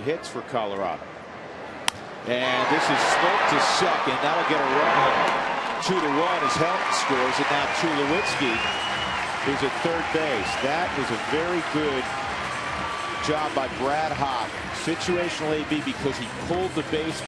hits for Colorado. And this is smoked to second. That'll get a run. 2-1 as Helton scores, and now Tulowitzki is at third base. That was a very good job by Brad Hawpe. Situational AB because he pulled the base.